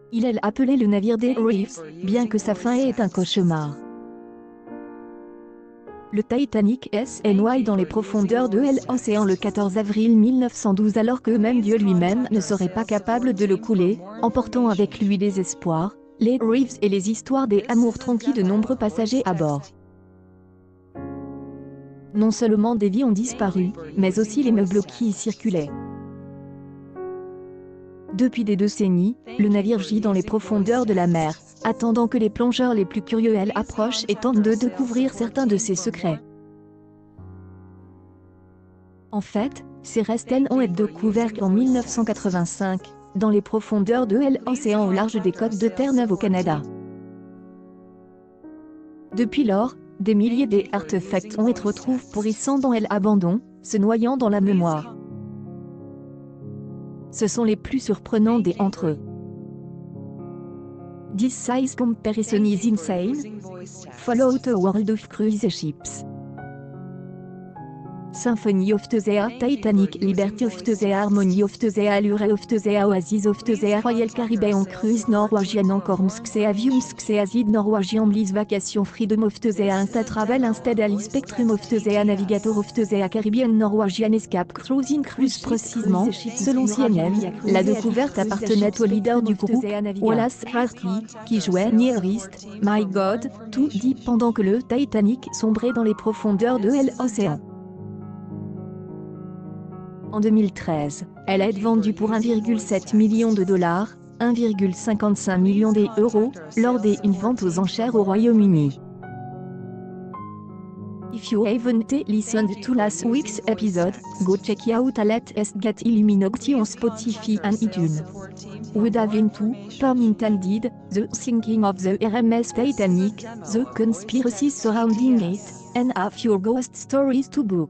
Il est appelé le navire des Reefs, bien que sa fin est un cauchemar. Le Titanic est noyé dans les profondeurs de l'océan le 14 avril 1912 alors que même Dieu lui-même ne serait pas capable de le couler, emportant avec lui les espoirs, les Reefs et les histoires des amours tronqués de nombreux passagers à bord. Non seulement des vies ont disparu, mais aussi les meubles qui y circulaient. Depuis des décennies, le navire gît dans les profondeurs de la mer, attendant que les plongeurs les plus curieux approchent et tentent de découvrir certains de ses secrets. En fait, ces restes ont été découverts en 1985, dans les profondeurs de l'océan au large des côtes de Terre-Neuve au Canada. Depuis lors, des milliers d'artefacts ont été retrouvés pourrissant dans l'abandon, se noyant dans la mémoire. Ce sont les plus surprenants d'entre eux. This size comparison is insane. Follow the world of cruise ships. Symphony of the Sea, Titanic, Liberty of the Sea, Harmony of the Sea, Allure of the Sea, Oasis of the Sea, Royal Caribbean Cruise, Norwegian Encore Sea, Avium Sea, Zid, Norwegian Bliss Vacation, Freedom of the Sea, Insta Travel, Instead Ali, Spectrum of the Sea, Navigator of the Sea, Caribbean, Norwegian Escape, Cruising Cruise. Précisément, selon CNN, la découverte appartenait au leader du groupe, Wallace Hartley, qui jouait Near East, My God, Too Deep pendant que le Titanic sombrait dans les profondeurs de l'océan. En 2013, elle a été vendue pour 1,7 million de dollars, 1,55 million d'euros, lors d'une vente aux enchères au Royaume-Uni. If you haven't listened to last week's episode, go check out Latest Get Illuminati on Spotify and iTunes. We dive into, pun intended, the sinking of the RMS Titanic, the conspiracies surrounding it, and a few ghost stories to boot.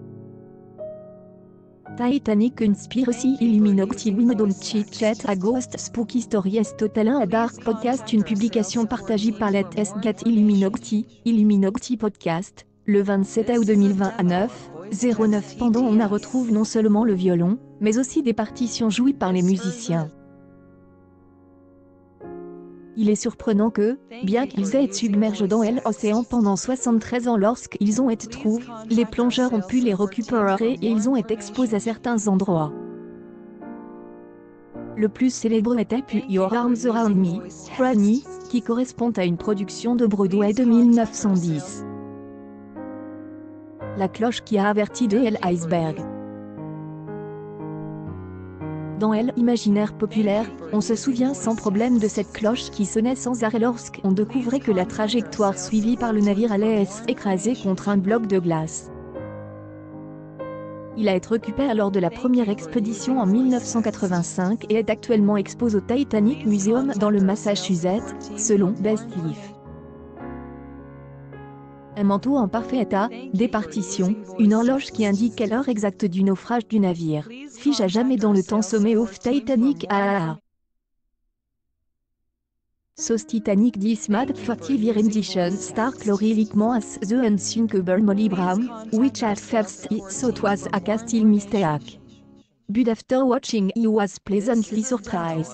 Titanic Conspiracy Illuminati We Don't Chit Chat A Ghost Spooky Stories Total a Dark Podcast, une publication partagée par Latest Get Illuminati Podcast, le 27 août 2020 à 9:09 pendant on retrouve non seulement le violon, mais aussi des partitions jouées par les musiciens. Il est surprenant que, bien qu'ils aient été submergés dans l'océan pendant 73 ans lorsqu'ils ont été trouvés, les plongeurs ont pu les récupérer et ils ont été exposés à certains endroits. Le plus célèbre était Put Your Arms Around Me, Franny, qui correspond à une production de Broadway de 1910. La cloche qui a averti de l'iceberg. Dans l'imaginaire populaire, on se souvient sans problème de cette cloche qui sonnait sans arrêt lorsqu'on découvrait que la trajectoire suivie par le navire allait s'écraser contre un bloc de glace. Il a été récupéré lors de la première expédition en 1985 et est actuellement exposé au Titanic Museum dans le Massachusetts, selon Best Life. Un manteau en parfait état, des partitions, une horloge qui indique l'heure exacte du naufrage du navire, fige à jamais dans le temps sommet of Titanic Sauce Titanic this mad 40 rendition star gloriously as the unsinkable Molly Brown, which at first he thought was a castle mistake. But after watching he was pleasantly surprised.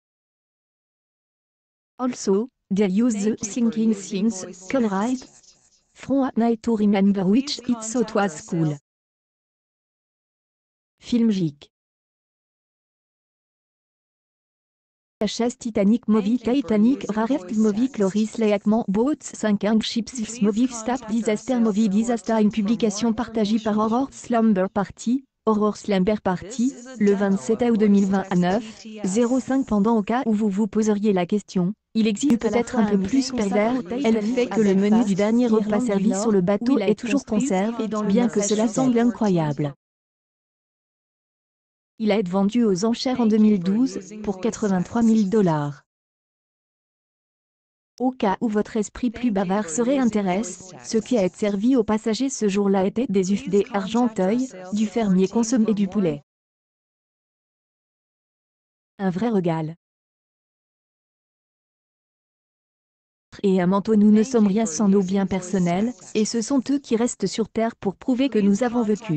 Also, they use the sinking things, colorized from at night to remember which it thought was cool. Film geek. HS Titanic Movie Titanic Rarest Movie Cloris Leakman Boats 5 Ships Movie Stap Disaster Movie Disaster, une publication partagée par Horror Slumber Party, le 27 août 2020 à 9:05 pendant au cas où vous vous poseriez la question. Il existe peut-être un peu plus pervers, elle fait que le menu du dernier repas servi sur le bateau est toujours conservé, bien que cela semble incroyable. Il a été vendu aux enchères en 2012, pour 83 000 $. Au cas où votre esprit plus bavard serait intéresse, ce qui a été servi aux passagers ce jour-là était des œufs d'Argenteuil, du fermier consommé et du poulet. Un vrai régal. Et un manteau, nous ne sommes rien sans nos biens personnels, et ce sont eux qui restent sur Terre pour prouver que nous avons vécu.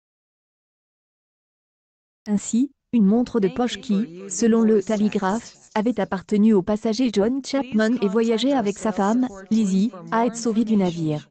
Ainsi, une montre de poche qui, selon le Télégraphe, avait appartenu au passager John Chapman et voyageait avec sa femme, Lizzie, à être sauvé du navire.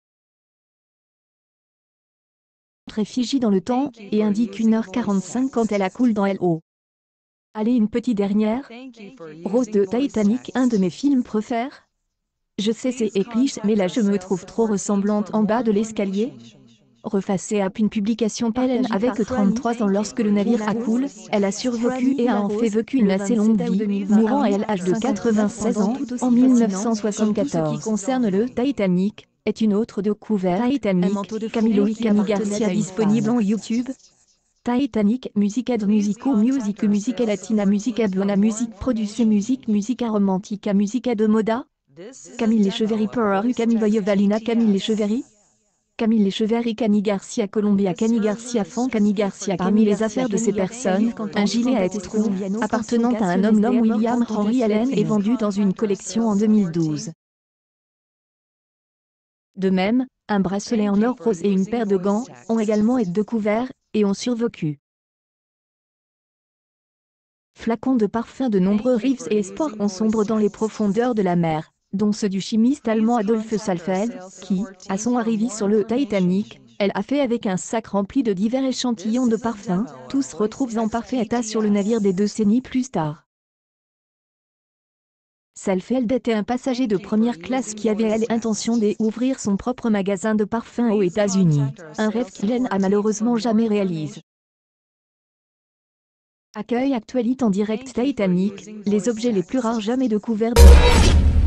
Effigie dans le temps, et indique 1h45 quand elle accoule dans l'eau. Allez, une petite dernière. Rose de Titanic, un de mes films préférés. Je sais c'est cliché mais là je me trouve trop ressemblante en bas de l'escalier. Refacé à une publication Hélène avec 33 ans lorsque le navire accoule, elle a survécu et a en fait vécu une assez longue vie, mourant à l'âge de 96 ans, en 1974. Ce qui concerne le Titanic, est une autre de couvert Titanic, Camilo y Camille Garcia disponible en YouTube. Titanic, Musica de Musico Music Musica Latina Musica Buona Music Produce Musica Romantica Musica de Moda. Camille Lecheverry Peru Camille Valina Camille Lecheverry. Camille Lecheverry Cani Garcia Colombia Cani Garcia Fan Cani Garcia. Parmi les affaires de ces personnes, un gilet à être trouvé, appartenant à un homme nommé William Henry Allen est vendu dans une collection en 2012. De même, un bracelet en or rose et une paire de gants ont également été découverts et ont survécu. Flacons de parfum de nombreux riffs et espoirs ont sombré dans les profondeurs de la mer, dont ceux du chimiste allemand Adolf Saalfeld, qui, à son arrivée sur le Titanic, elle a fait avec un sac rempli de divers échantillons de parfums, tous retrouvés en parfait état sur le navire des décennies plus tard. Saalfeld était un passager de première classe qui avait l'intention d'ouvrir son propre magasin de parfums aux États-Unis, un rêve qu'il n'a malheureusement jamais réalisé. Accueil actualité en direct Titanic, les objets les plus rares jamais découverts.